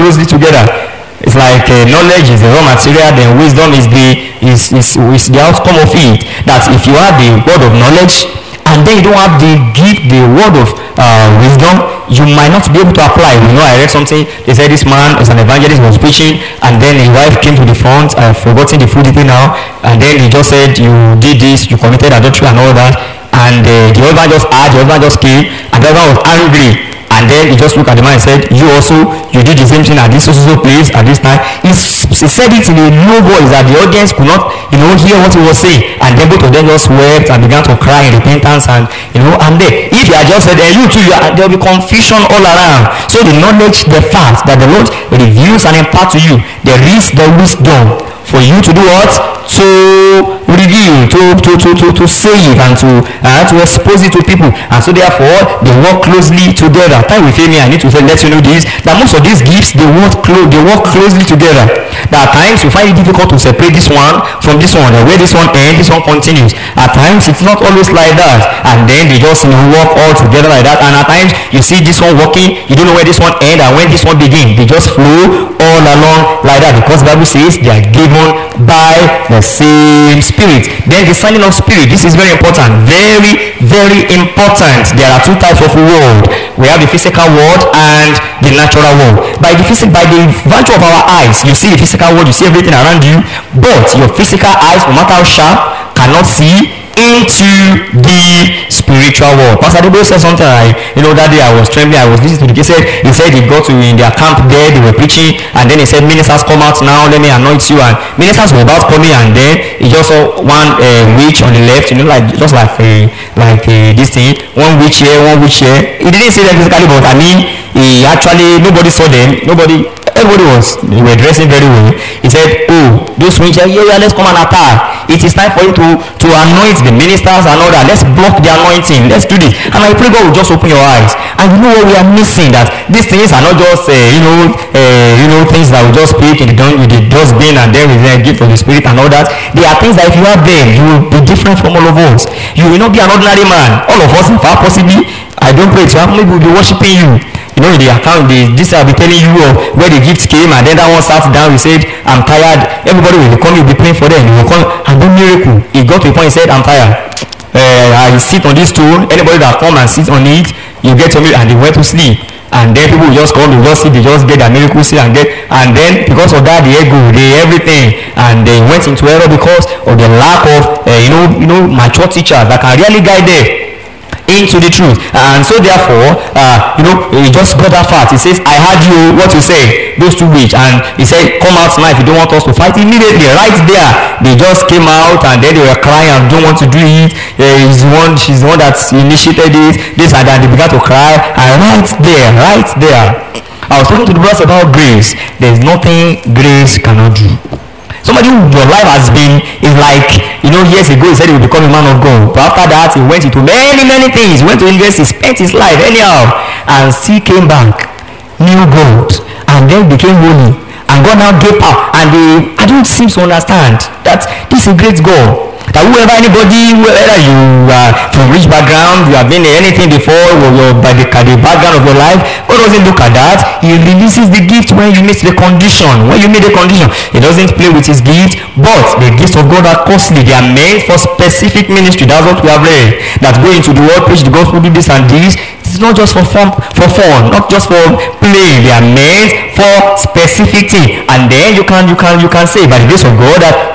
It's like knowledge is the raw material, then wisdom is the outcome of it. That if you have the word of knowledge and then you don't have the gift, the word of wisdom, you might not be able to apply. You know, I read something, they said this man is an evangelist, was preaching, and then his wife came to the front. I've forgotten the full detail now, and then he just said, you did this, you committed adultery and all that, and the husband just came, and the husband was angry. And then he just looked at the man and said, you also, you did the same thing at this social place at this time. He said it in a low voice that the audience could not, you know, hear what he was saying. And then both of them just wept and began to cry in repentance. And, you know, and then if he had just said, you too, there will be confusion all around. So the knowledge, the fact that the Lord reveals and imparts to you, there is the wisdom for you to do what? To reveal, to save and to expose it to people. And so therefore they work closely together. Time will fail me, I need to let you know this, that most of these gifts they work closely together. That at times you find it difficult to separate this one from this one, where this one ends, this one continues. At times it's not always like that, and then they just, you know, work all together like that. And at times you see this one working, you don't know where this one ends and when this one begins. They just flow all along like that, because the Bible says they are given done by the same Spirit. Then discerning of spirit, this is very important, very, very important. There are two types of world. We have the physical world and the natural world. By the virtue of our eyes, you see the physical world, you see everything around you, but your physical eyes, no matter how sharp, cannot see into the spiritual world. Pastor Debo said something like, that day I was trembling, I was listening to the case. He said he got to in their camp there, they were preaching, and then he said, ministers come out now, let me anoint you. And ministers were about coming, and then he just saw one witch on the left, just like this thing, one witch here, one witch here. He didn't say them physically, but I mean, he actually, nobody saw them, they were dressing very well. He said, oh, those witches, yeah, let's come and attack. It is time for you to anoint the ministers and all that. Let's block the anointing. Let's do this. And I pray God will just open your eyes. And you know what we are missing? That these things are not just things that we just speak in the dustbin and then we give for the Spirit and all that. They are things that if you have them, you will be different from all of us. You will not be an ordinary man. All of us, if possibly, I don't pray to have, maybe we'll be worshiping you. In the account, this I'll be telling you of where the gift came, and then that one sat down, he said, I'm tired. Everybody will come, you'll be praying for them. He will come, and do miracle. He got to a point, he said, I'm tired. I sit on this stool, anybody that come and sit on it, you get to me, and they went to sleep. And then people will just come, they just see, they just get their miracle see, and then because of that, the ego, everything, and they went into error because of the lack of mature teachers that can really guide them into the truth. And so therefore, he just got that fact. He says, I heard you what you say, those two witches, and he said, come out now if you don't want us to fight. Immediately, right there, they just came out, and then they were crying, I don't want to do it. She's the one that initiated it, this and that. They began to cry, and right there, I was talking to the brothers about grace. There's nothing grace cannot do. Somebody who your life has been is like, years ago he said he would become a man of God, but after that he went into many things. He went to university, spent his life anyhow, and still came back, knew God, and then became holy, and God now gave up. And I don't seem to understand that this is a great God. That whether you are from rich background, you have been anything before, or by the background of your life, God doesn't look at that. He releases the gift when you meet the condition. When you meet the condition, He doesn't play with His gift. But the gifts of God are costly. They are made for specific ministry. That's what we have read. That go into the world, preach the gospel, do this and this. It's not just for fun, not just for play. They are made for specific thing. And then you can say by the grace of God that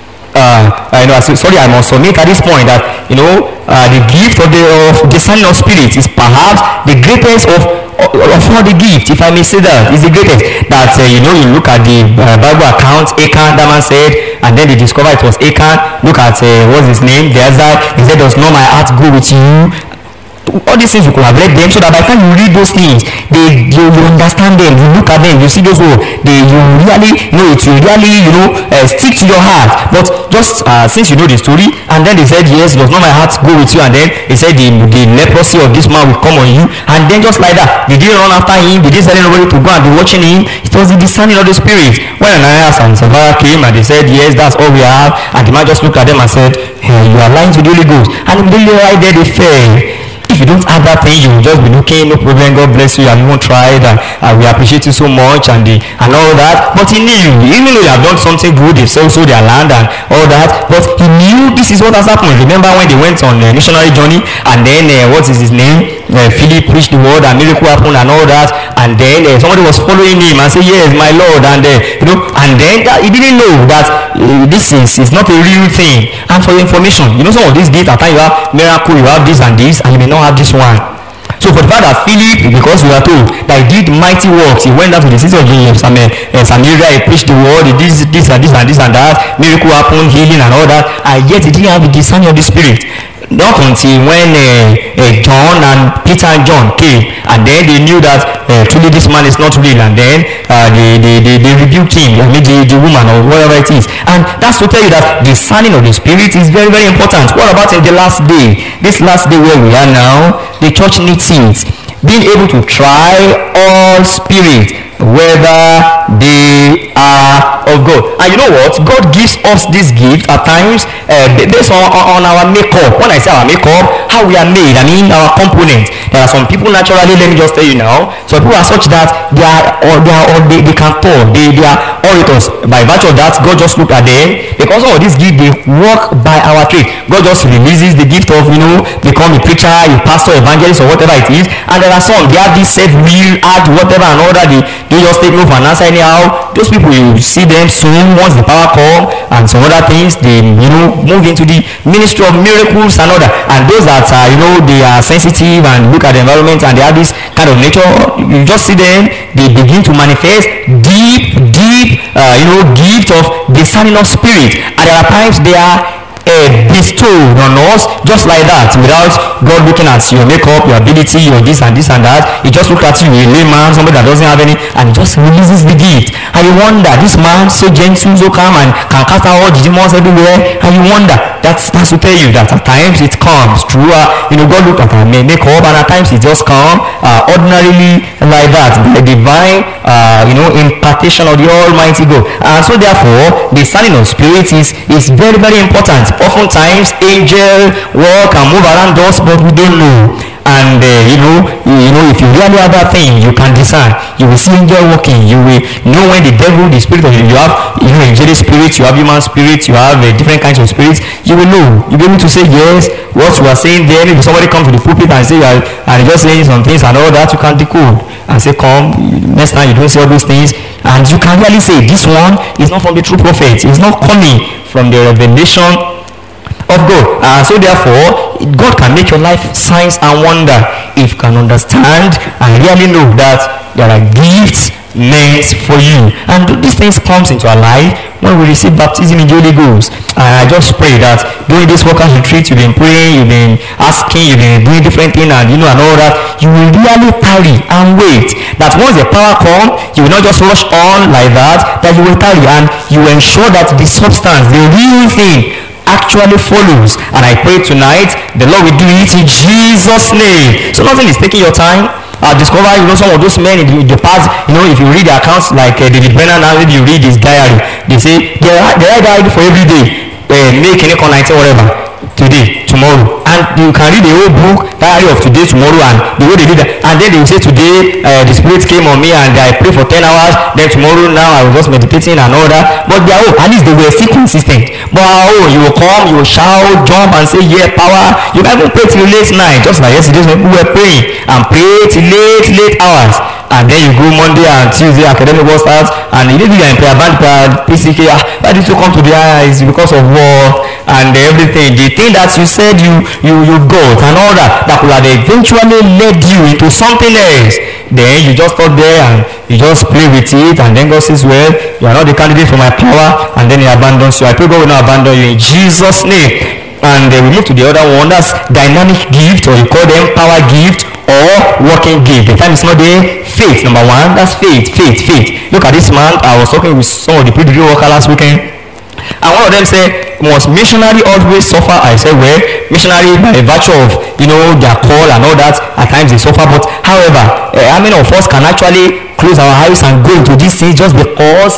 I must submit at this point that the gift of discerning of spirit is perhaps the greatest of all the gifts, if I may say that, is the greatest. That you look at the Bible account, Achan, that man said, and then they discovered it was Achan. Look at what's his name, the other. He said, does not my heart go with you? All these things you could have read them, so that by the time you read those things, you understand them, you look at them, you see those words, it will really stick to your heart. But just since you know the story, and then they said, yes, does not my heart go with you? And then they said the leprosy of this man will come on you, and then just like that, they didn't run after him, they didn't tell anybody to go and be watching him. It was the discerning of the spirit. When Ananias and Sapphira came and they said, yes, that's all we have, and the man just looked at them and said, hey, you are lying to the Holy Ghost. And immediately right there they fell. If you don't have that thing, you will just be looking, no problem, God bless you, and you won't try it, and we appreciate you so much, and all that. But he knew, even though they have done something good, they sold their land and all that, but he knew this is what has happened. Remember when they went on a missionary journey, and then what is his name? Philip preached the word, and miracle happened and all that, and then somebody was following him and said, yes, my Lord, and and then he didn't know that this is not a real thing. And for your information, some of these gifts, at times you have miracle, you have this and this, and you may not have this one. So for the fact that Philip, because we are told that he did mighty works, he went down to the city of Samaria, he preached the word, he did this and this and this and that, miracle happened, healing and all that, and yet he didn't have the discerning of the spirit. Not until when John and Peter and John came, and then they knew that truly this man is not real, and then they rebuked him, the woman or whatever it is. And that's to tell you that discerning of the spirit is very, very important. What about in the last day? This last day where we are now, the church needs it. Being able to try all spirits, whether they are of God. And you know what? God gives us this gift at times based on our makeup. When I say our makeup, how we are made, I mean our components. There are some people naturally, let me just tell you now, some people are such that they can talk, they are orators. By virtue of that, God just looked at them. Because of this gift, they work by our trade. God just releases the gift of, become a preacher, a pastor, evangelist, or whatever it is. And there are some, they have this self-will, art, whatever, and all that. They just take no for an answer anyhow. Those people, you see them soon, once the power comes, and some other things, they, move into the ministry of miracles and other. And those that are, they are sensitive and look at the environment and they have this kind of nature, you just see them, they begin to manifest deep, gift of discerning of spirit. And there are times they are bestowed on us just like that, without God looking at your makeup, your ability, your this and that. He just looked at you, a layman, somebody that doesn't have any, and he just releases the gift. And you wonder, this man so gentle, so calm, and can cast out all the demons everywhere. And you wonder, that's to tell you that at times it comes through God looked at our makeup, and at times it just comes ordinarily like that, the divine impartation of the Almighty God. And so therefore the discerning of spirit is very, very important. Oftentimes angels walk and move around us, but we don't know. And if you really have that thing, you can discern. You will see angel walking. You will know when the devil, the spirit of you have, angelic spirits, you have human spirits, you have different kinds of spirits. You will know. You'll be able to say yes. What you are saying there, maybe somebody comes to the pulpit and say and just saying some things and all that, you can decode and say, come, next time you don't say all those things, and you can really say this one is not from the true prophet. It's not coming from the revelation of God. So therefore, God can make your life signs and wonder if you can understand and really know that there are gifts meant for you. And these things comes into our life when we receive baptism in the Holy Ghost. I just pray that during this workers retreat, you've been praying, you've been asking, you've been doing different things, and and all that, you will really tarry and wait. That once the power comes, you will not just rush on like that you will tarry, and you ensure that the substance, the real thing, actually follows. And I pray tonight the Lord will do it in Jesus' name. So nothing is taking your time. I discover some of those men in the past, if you read the accounts like David Brennan, now maybe you read his diary, they say they write diary for every day, make any connect whatever, today, tomorrow, and you can read the whole book, diary of today, tomorrow, and the way they do that. And then they will say, today the spirit came on me and I prayed for 10 hours, then tomorrow now I was just meditating and all that. But their own, at least they were still consistent. But you will come, you will shout, jump and say, yeah, power. You might even pray till late night, just like yesterday when people were praying, and pray till late hours. And then you go Monday and Tuesday, academic work starts, and you are in prayer band, PCK, why did you come to the eyes? Because of work and everything. The thing that you said you got and all that could have eventually led you into something else. Then you just stop there and you just play with it, and then God says, well, you are not the candidate for my power, and then he abandons you. I pray God will not abandon you in Jesus' name. And we move to the other one, that's dynamic gift, or you call them power gift or working gift. The time is not there. Faith, number one, that's faith. Look at this man. I was talking with some of the pre-degree workers last weekend, and one of them said, must missionary always suffer? I said, well, missionary by virtue of their call and all that, at times they suffer, but however, how many of us can actually close our eyes and go into these things just because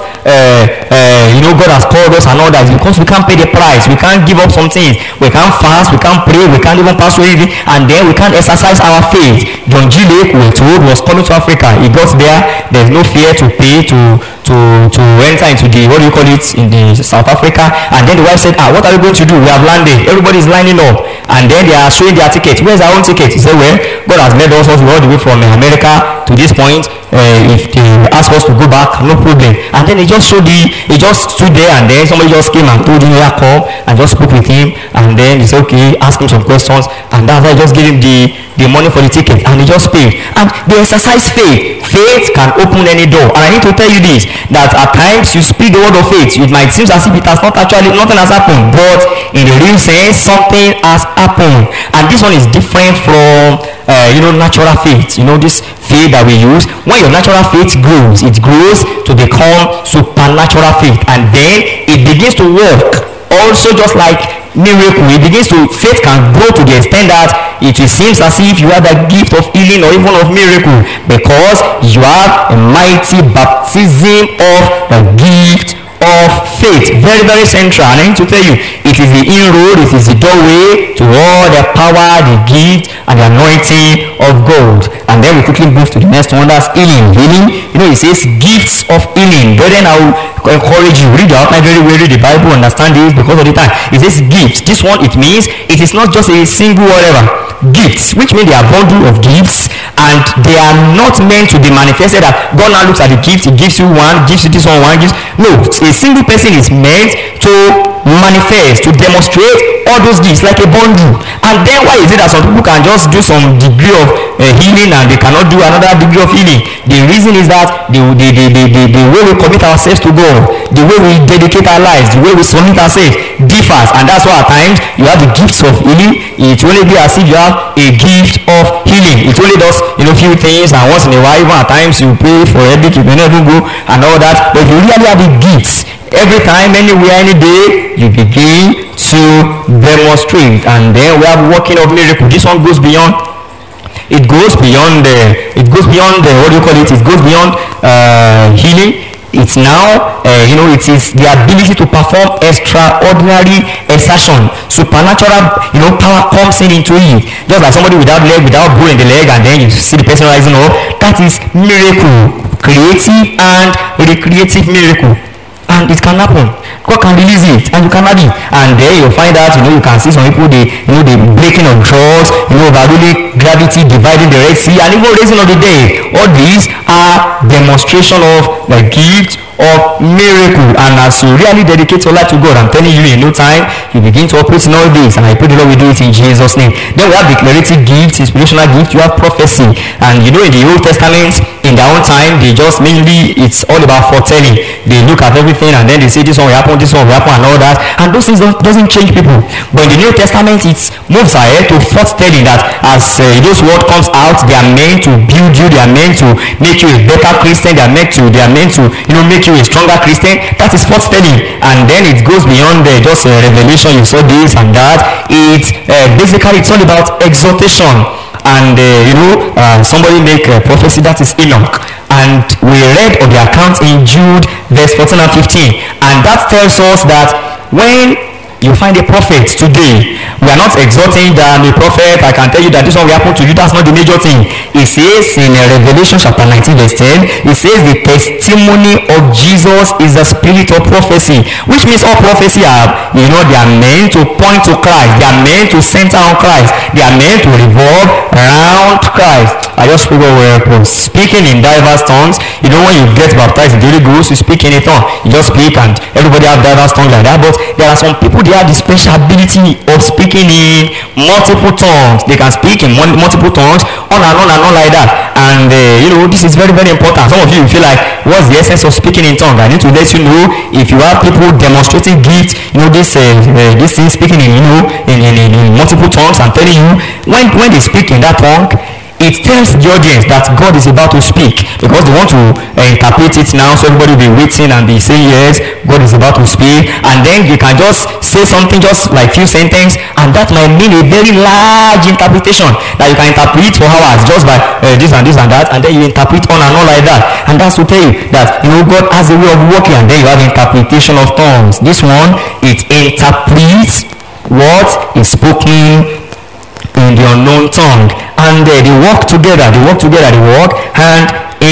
God has called us and all that? Because we can't pay the price, we can't give up some things, we can't fast, we can't pray, we can't even pass through anything, and then we can't exercise our faith. John G. Lake, we were told, was coming to Africa. He got there's no fear to pay to enter into the, what do you call it, in the South Africa. And then the wife said, what are we going to do? We have landed, everybody's lining up, and then they are showing their ticket. Where's our own ticket? He said, well, God has led us all the way from America to this point. If they ask us to go back, no problem. And then he just stood there, and then somebody just came and told him, yeah, come, and just spoke with him, and then he said, okay, ask him some questions, and that's why I just gave him the money for the ticket, and he just paid. And they exercise faith. Faith can open any door. And I need to tell you this, that at times you speak the word of faith, it might seem as if it has nothing has happened, but in the real sense, something has happened. And this one is different from natural faith. This faith that we use, when your natural faith grows, it grows to become supernatural faith, and then it begins to work also just like miracle, faith can grow to the extent that it seems as if you have the gift of healing or even of miracle, because you have a mighty baptism of the gift of faith. Very, very central. And I need to tell you, it is the inroad, it is the doorway to all the power, the gift, and the anointing of God. And then we quickly move to the next one, that's healing. Healing, it says gifts of healing. Brethren, I will encourage you, read the outline very well, read the Bible, understand this because of the time. It says gifts. This one, it means it is not just a single whatever. Gifts, which means they are bundle of gifts, and they are not meant to be manifested that God now looks at the gift, he gives you one, gives you this one, gives. No, a single person is meant to manifest, to demonstrate all those gifts like a bundle. And then why is it that some people can just do some degree of healing and they cannot do another degree of healing? The reason is that the way we commit ourselves to God, the way we dedicate our lives, the way we submit ourselves differs. And that's why at times you have the gifts of healing. It will only be as if you have a gift of healing. It only does few things, and once in a while, even at times you pray for headache, you may not even go and all that. But if you really have the gifts, every time, anywhere, any day, you begin to demonstrate. And then we have working of miracle. This one goes beyond. It goes beyond what do you call it? It goes beyond healing. It's now, it is the ability to perform extraordinary exertion. Supernatural, power comes into it. Just like somebody without leg, without bone in the leg, and then you see the person rising up. That is miracle. Creative and recreative miracle. And it can happen. God can release it, and you can have it. And then you'll find out, you can see some people, the breaking of jaws, overruling gravity, dividing the Red Sea, and even raising of the dead. All these are demonstration of the gift of miracle. And as you really dedicate your life to God, I'm telling you, in no time you begin to operate in all this, and I pray the Lord will do it in Jesus' name. Then we have declarative gifts, inspirational gift. You have prophecy, and in the Old Testament, in their own time, they just mainly, it's all about foretelling. They look at everything and then they say this one will happen, this one will happen, and all that, and those things doesn't change people. But in the New Testament, it moves ahead to foretelling, that as those word comes out, they are meant to build you, they are meant to make you a better Christian, they are meant to make you a stronger Christian. That is foretelling. And then it goes beyond just revelation, you saw this and that. It's basically, it's all about exhortation. And somebody make a prophecy, that is Enoch, and we read of the account in Jude verse 14 and 15, and that tells us that when you find a prophet today, we are not exhorting that the prophet, I can tell you that this one will happen to you. That's not the major thing. It says in Revelation chapter 19 verse 10, it says the testimony of Jesus is the spirit of prophecy, which means all prophecy are, they are meant to point to Christ, they are meant to center on Christ, they are meant to revolve around Christ. I just figure speaking in diverse tongues. When you get baptized in the Holy Ghost, you speak in a tongue. You just speak, and everybody have diverse tongues like that. But there are some people, they have the special ability of speaking in multiple tongues. They can speak in multiple tongues, on and on and on like that. And this is very, very important. Some of you feel like, what's the essence of speaking in tongues? I need to let you know, if you have people demonstrating gifts, this thing speaking in multiple tongues, I'm telling you, when they speak in that tongue, it tells the audience that God is about to speak, because they want to interpret it now, so everybody will be waiting and be saying, yes, God is about to speak. And then you can just say something, just like few sentences, and that might mean a very large interpretation that you can interpret for hours just by this and this and that, and then you interpret on and on like that. And that's to tell you that God has a way of working. And then you have interpretation of tongues. This one, it interprets what is spoken in the unknown tongue, and they work together. They work hand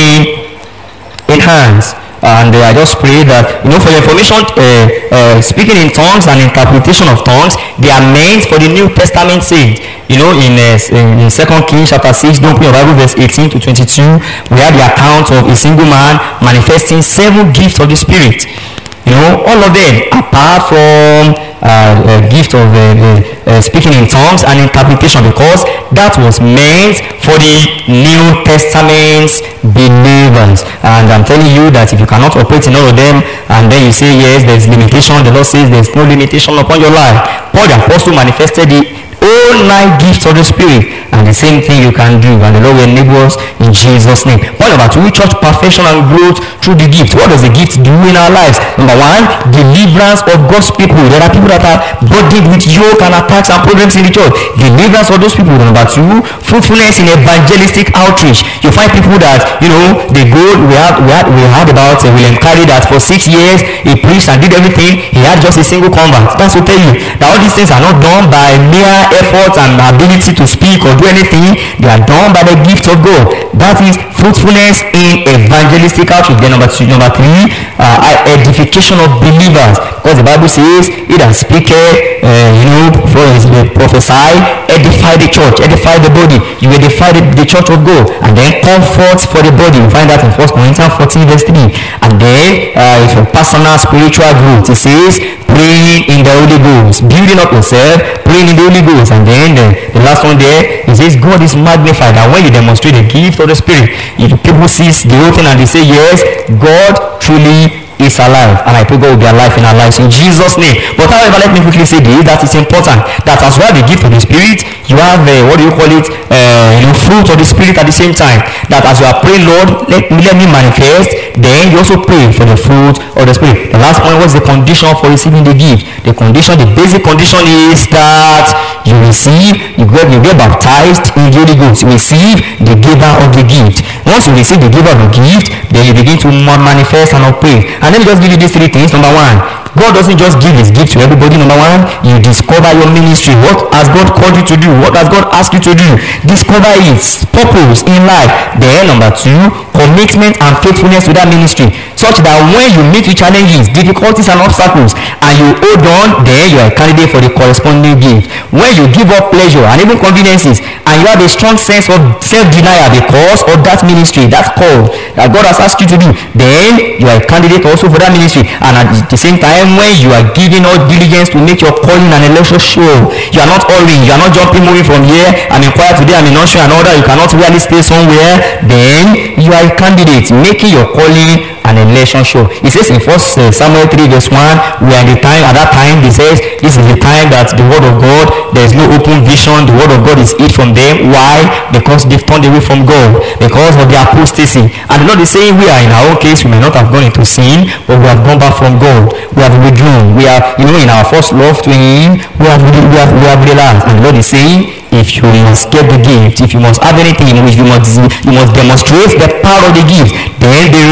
in hands. And I just pray that for your information, speaking in tongues and interpretation of tongues, they are meant for the New Testament saints. In 2 Kings chapter 6, don't put your Bible, verse 18 to 22, we have the account of a single man manifesting 7 gifts of the Spirit. All of them, apart from gift of speaking in tongues and interpretation, because that was meant for the New Testament believers. And I'm telling you that if you cannot operate in all of them, and then you say, yes, there's limitation, the Lord says there's no limitation upon your life. Paul the Apostle manifested the all 9 gifts of the Spirit, and the same thing you can do, and the Lord will enable us in Jesus' name. Point number 2, church perfection and growth through the gift. What does the gift do in our lives? Number 1, deliverance of God's people. There are people that are burdened with yoke and attacks and problems in the church. Deliverance of those people. Number 2, fruitfulness in evangelistic outreach. You find people that, they go. We heard about William Carey, that for 6 years he preached and did everything. He had just a single convert. That's to tell you that all these things are not done by mere effort and ability to speak or do anything. They are done by the gift of God. That is fruitfulness in evangelistic outreach. Then number 3, edification of believers, because the Bible says it has speaketh, prophesy, edify the church, edify the body. You edify the church of God. And then comfort for the body. You find that in 1 Corinthians 14 verse 3. And then for personal spiritual growth, it says praying in the Holy Ghost, building up yourself, praying in the Holy Ghost. And then the last one there, it says God is magnified. And when you demonstrate the gift of the Spirit, if people see the whole thing and they say, yes, God truly is alive, and I pray God will be alive in our lives in Jesus' name. But however, let me quickly say this, that it's important that as well the gift of the Spirit, you have fruit of the Spirit at the same time. That as you are praying, Lord, let me manifest, then you also pray for the fruit of the Spirit. The last point was the condition for receiving the gift. The basic condition is that you get baptized in the Holy Ghost. You receive the giver of the gift. Once you receive the giver of the gift, then you begin to manifest and operate. And let me just give you these 3 things. Number 1, God doesn't just give his gift to everybody. Number 1, you discover your ministry. What has God called you to do? What has God asked you to do? Discover its purpose in life. Then number 2, commitment and faithfulness to that ministry, such that when you meet with challenges, difficulties and obstacles, and you hold on, then you are a candidate for the corresponding gift. When you give up pleasure and even conveniences, and you have a strong sense of self-denial because of that ministry, that call that God has asked you to do, then you are a candidate also for that ministry. And at the same time, when you are giving all diligence to make your calling and election sure, you are not hurrying, you are not moving from here, I'm in choir today, I'm in usher and all that, you cannot really stay somewhere, then you are a candidate making your calling an election sure. It says in 1 Samuel 3 verse 1, we are in the time, at that time, it says, this is the time that the word of God, there is no open vision, the word of God is hid from them. Why? Because they've turned away from God, because of their apostasy. And the Lord is saying, we are, in our own case, we may not have gone into sin, but we have gone back from God. We have withdrawn. We are, in our first love to Him, we have realized. And the Lord is saying, if you must get the gift, if you must have anything in which you must demonstrate the power of the gift, then be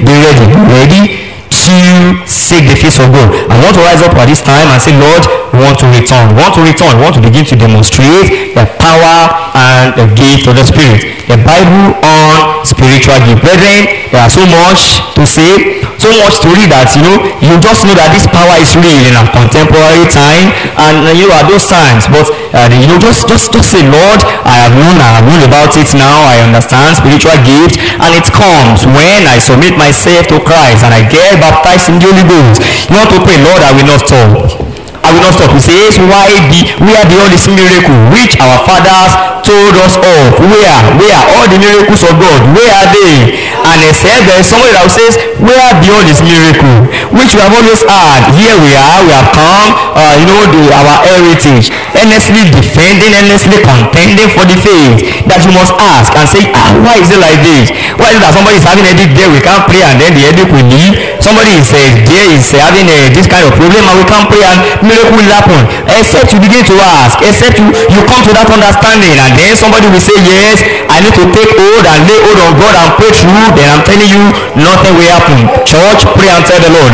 ready to seek the face of God. I want to rise up at this time and say, Lord, we want to return. We want to begin to demonstrate the power and the gift of the Spirit. The Bible on spiritual gift. Brethren, there are so much to say, so much to read that, you just know that this power is real in a contemporary time, and at those times, but just say, Lord, I have known about it now, I understand spiritual gift, and it comes when I submit myself to Christ and I get baptized in the Holy Ghost. You want to pray, Lord, I will not stop. He says, where the all this miracle which our fathers told us of, where all the miracles of God, where are they? And he said, there is somebody that says, where beyond this miracle which we have always had? Here we are, we have come, our heritage, earnestly defending, earnestly contending for the faith, that you must ask and say, why is it like this? Why is it that somebody is having a headache there, we can't pray, and then the headache will leave? Somebody is there is having this kind of problem, and we can't pray, and miracle will happen. Except you begin to ask, except you come to that understanding, and then somebody will say, yes, I need to take hold and lay hold on God and pray through. Then I'm telling you, nothing will happen. Church, pray and tell the Lord,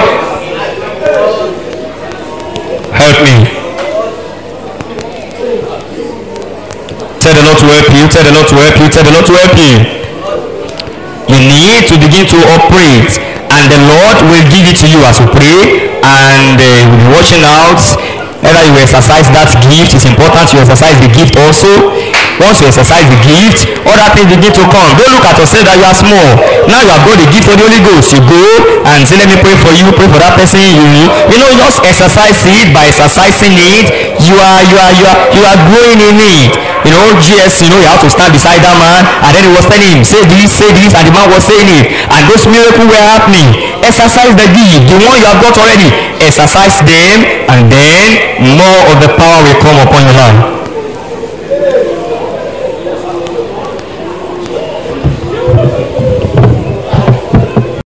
help me. Tell the Lord to help you. Tell the Lord to help you. Tell the Lord to help you. You need to begin to operate, and the Lord will give it to you as you pray, and we'll be watching out. Whether you exercise that gift, it's important you exercise the gift also. Once you exercise the gift, other things begin to come. Don't look at yourself that you are small. Now you have got the gift for the Holy Ghost. You go and say, let me pray for you, pray for that person. You just exercise it. By exercising it, you are growing in it. GS, you have to stand beside that man, and then he was telling him, say this, and the man was saying it, and those miracles were happening. Exercise the gift, the one you have got already. Exercise them, and then more of the power will come upon your life.